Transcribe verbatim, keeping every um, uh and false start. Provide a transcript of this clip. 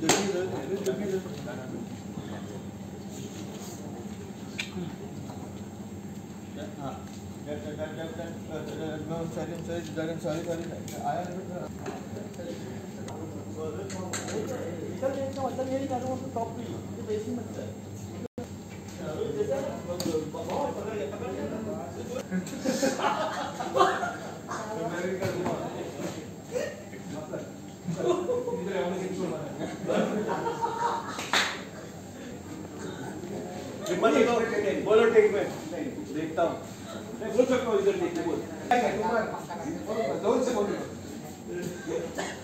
बोलो टेक में देखता हूँ मैं बोल सकता हूँ इधर देखते बोल जोर से बोलो